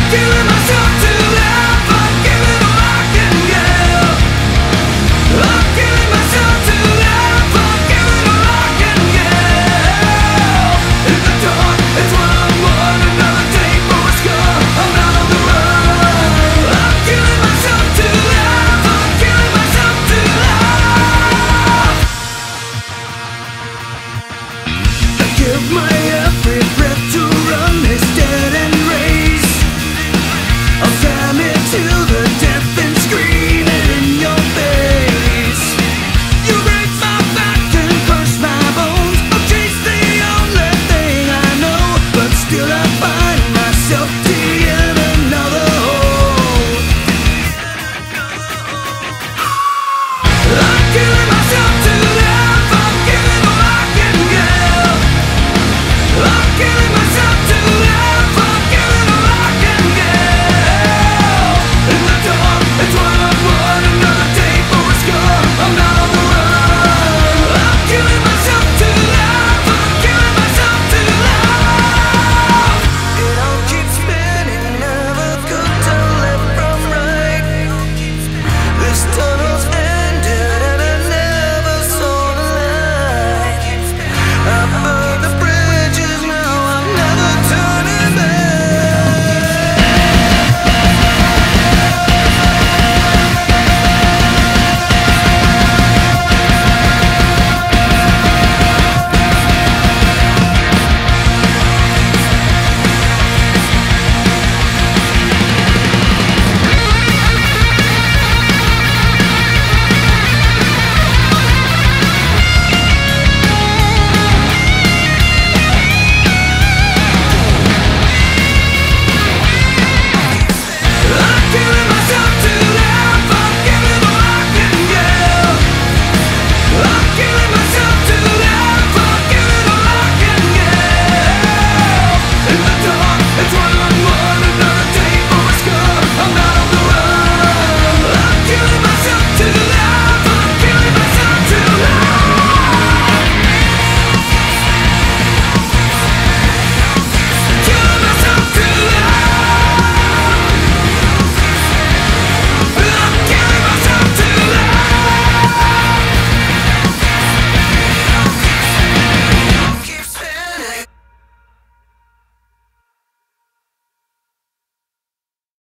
giving myself to love. I'm giving all I can give. I'm giving myself to love. I'm giving all I can give. In the dark, it's what I want. Another day for a scar. I'm out on the run. I'm giving myself to love. I'm giving myself to love. I give my every breath to run this dead end race. I'll slam it till the death and scream it in your face. You break my back and crush my bones. I'll chase the only thing I know, but still I find myself